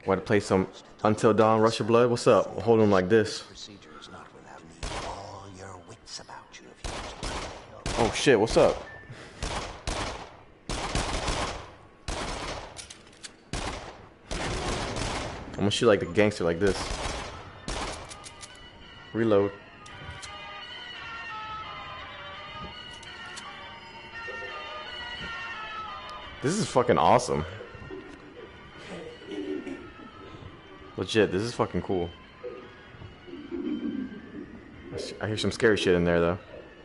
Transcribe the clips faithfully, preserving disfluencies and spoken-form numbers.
Want to play some Until Dawn, Rush of Blood? What's up? Hold him like this. Oh shit, what's up? I'm gonna shoot like the gangster like this. Reload. This is fucking awesome. Legit, this is fucking cool. I hear some scary shit in there though.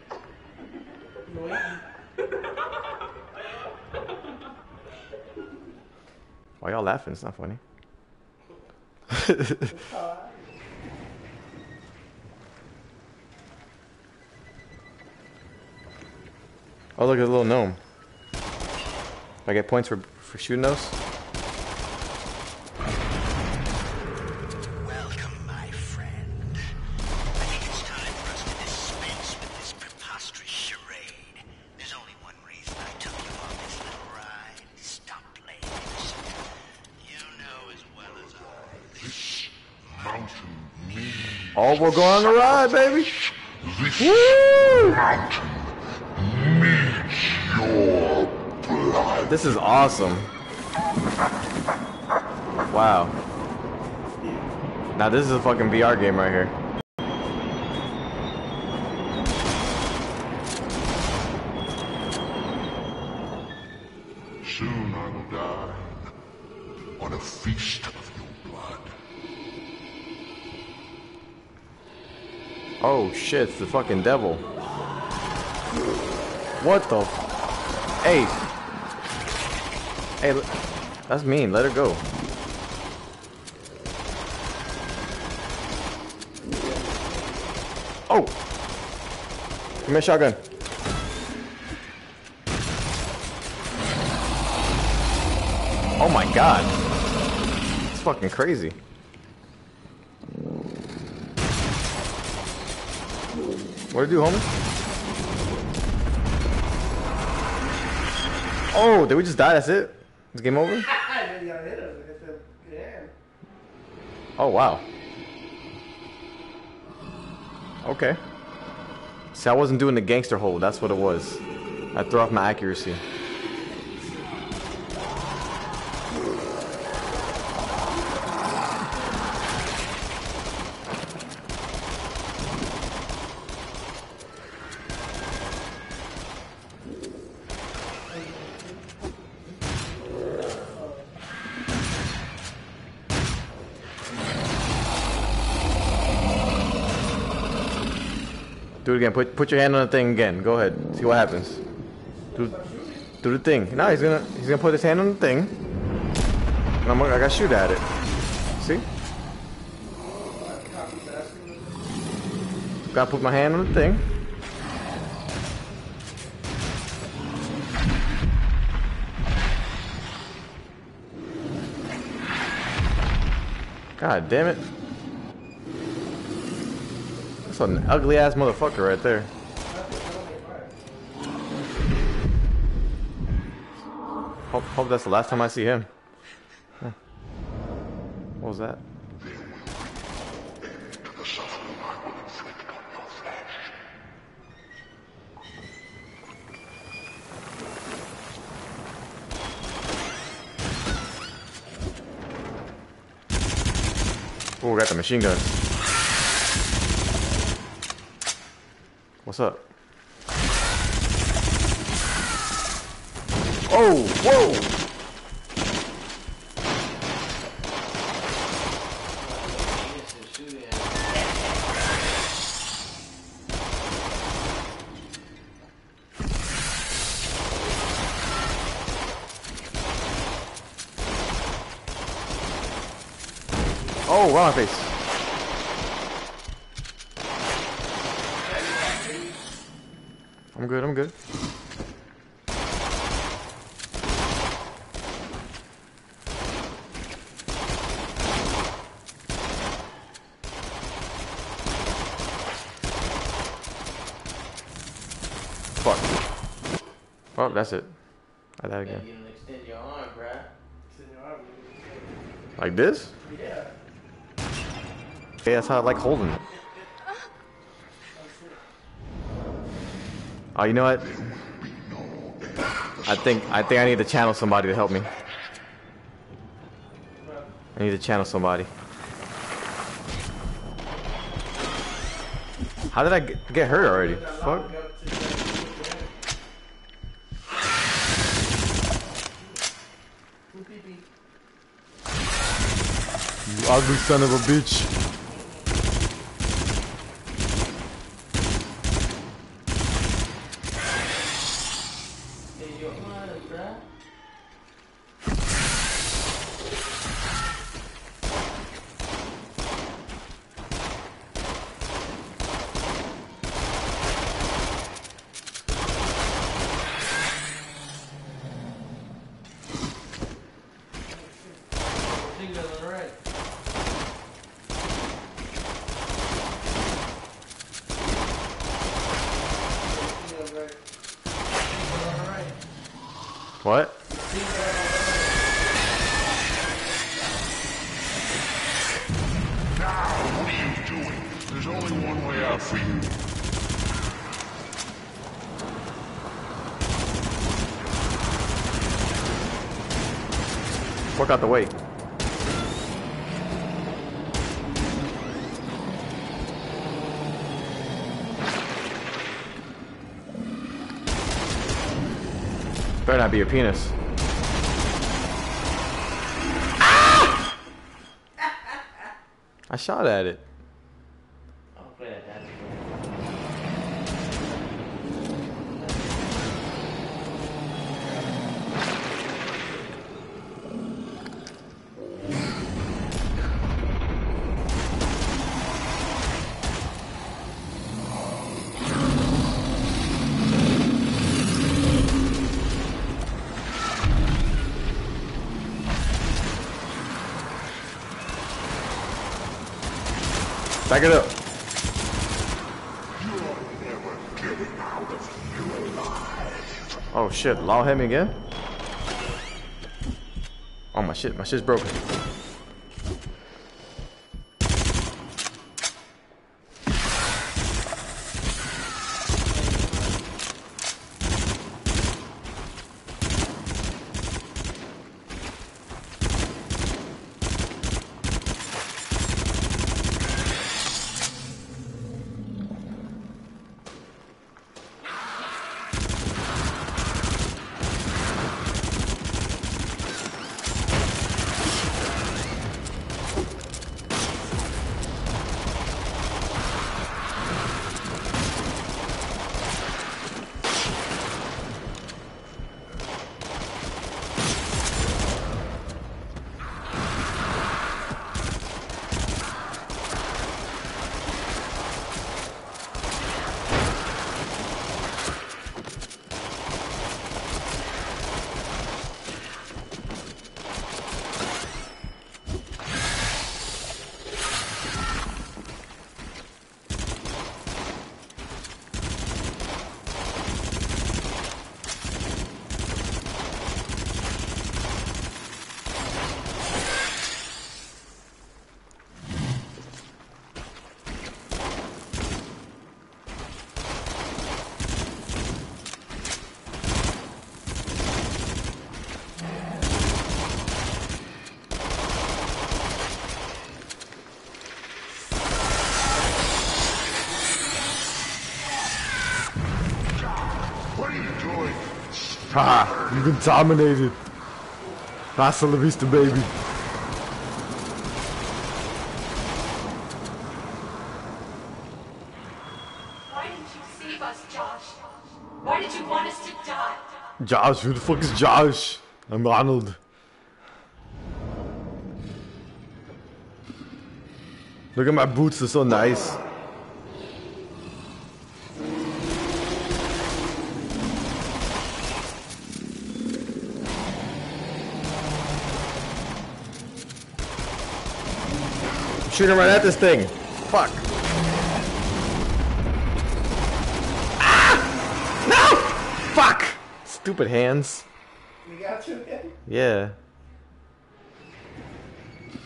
Why y'all laughing? It's not funny. Oh, look at the little gnome. I get points for for shooting those. Welcome, my friend. I think it's time for us to dispense with this preposterous charade. There's only one reason I took you on this little ride. Stop playing innocent. You know as well as I. This mountain needs. Oh, we're going on a ride, baby. This Woo! mountain needs your blood. This is awesome. Wow. Now this is a fucking V R game right here. Soon I will die on a feast of your blood. Oh shit, it's the fucking devil. What the f- Hey. Hey, that's mean. Let her go. Oh! Give me a shotgun. Oh my god. It's fucking crazy. What'd it do, homie? Oh, did we just die? That's it? It's game over? Oh, wow. Okay. See, I wasn't doing the gangster hold. That's what it was. I threw off my accuracy. Do it again. Put put your hand on the thing again. Go ahead. See what happens. Do do the thing. No, he's gonna he's gonna put his hand on the thing. And I'm gonna I gotta shoot at it. See? Gotta put my hand on the thing. God damn it. That's an ugly ass motherfucker right there. Hope, hope that's the last time I see him. Huh. What was that? Oh, we got the machine gun. What's up? Oh, whoa! Oh, wrong face. I'm good, I'm good. Fuck. Oh, that's it. I died again. Like this? Yeah. Yeah, that's how I like holding it. Oh, you know what? I think I think I need to channel somebody to help me. I need to channel somebody. How did I get, get hurt already? Fuck. You ugly son of a bitch. What? Now, what are you doing? There's only one way out for you. Fuck out the way. Better not be your penis. Ah! I shot at it. I'll play that dance. Back it up. You're never getting out of here alive. Oh shit, Law hit me again? Oh my shit, my shit's broken. What are you doing? Haha, you've been dominated. Hasta la vista, baby. Why didn't you save us, Josh? Why did you want us to die? Josh, who the fuck is Josh? I'm Arnold. Look at my boots, they're so nice. I'm shooting right at this thing. Fuck. Ah! No! Fuck! Stupid hands. We got you again? Yeah.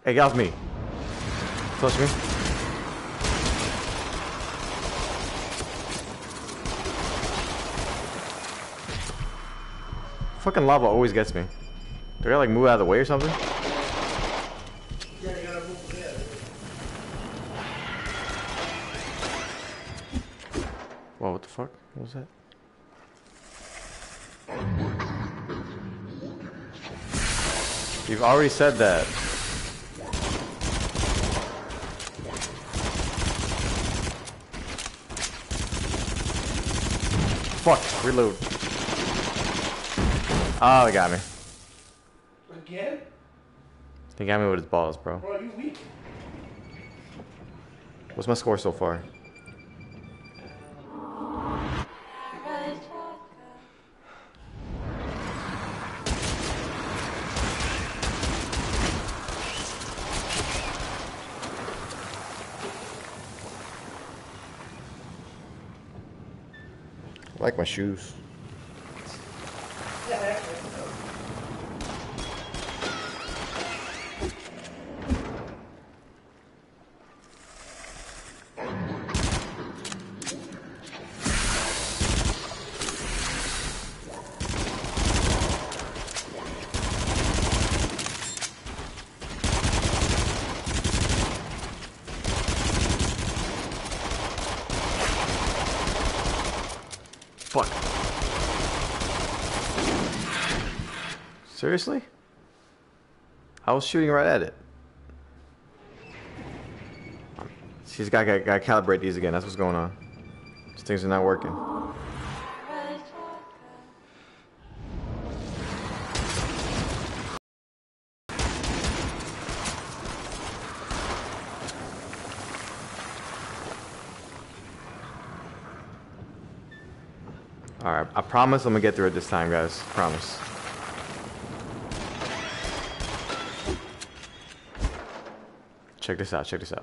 Hey, get off me. Touch me. Fucking lava always gets me. Do I gotta like move out of the way or something? Yeah, you gotta move there. Whoa, what the fuck? What was that? You've already said that. Fuck, reload. Oh, he got me. Again? He got me with his balls, bro. Bro, you weak. What's my score so far? I like my shoes. Fuck. Seriously? I was shooting right at it. She's got to calibrate these again. That's what's going on. These things are not working. Alright, I promise I'm gonna get through it this time, guys. Promise. Check this out, check this out.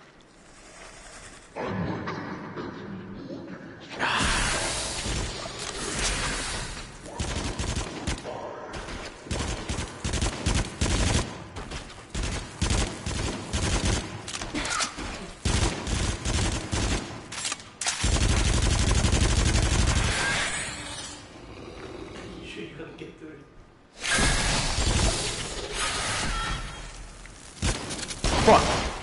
Fuck.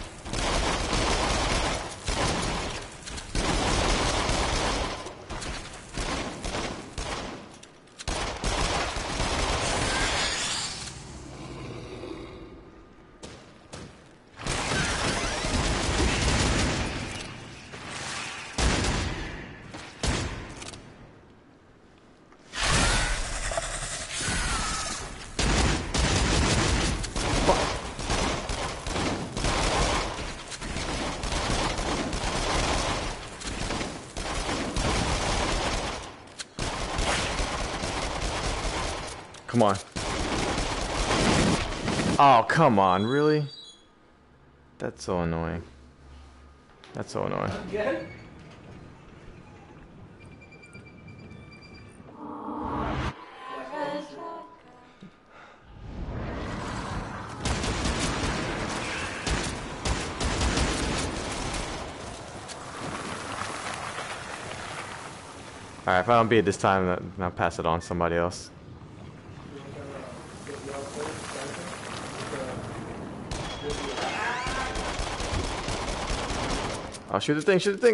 Come on. Oh, come on, really? That's so annoying. That's so annoying. Again? Alright, if I don't beat it this time, then I'll pass it on to somebody else. Oh, shoot the thing, shoot the thing.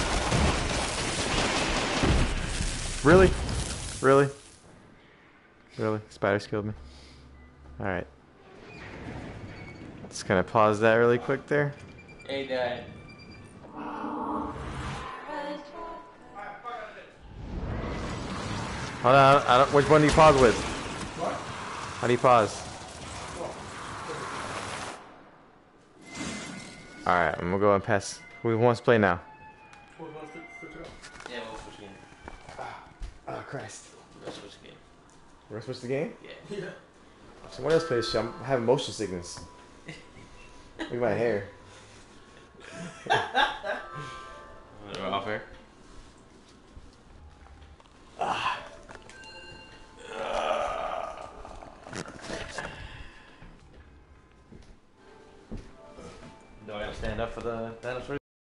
Really? Really? Really? Spiders killed me. Alright. Just gonna pause that really quick there. Hey, Dad. Hold on, I don't, which one do you pause with? What? How do you pause? Alright, I'm gonna go and pass. Who wants to play now? What wants to switch it up? Yeah, we'll switch again. Oh, Christ. We'll switch again. We're gonna switch the game? Yeah. Yeah. Someone else play this shit. I'm having motion sickness. Look at my hair. We're off air. Do I gotta stand up for the dinosaurs?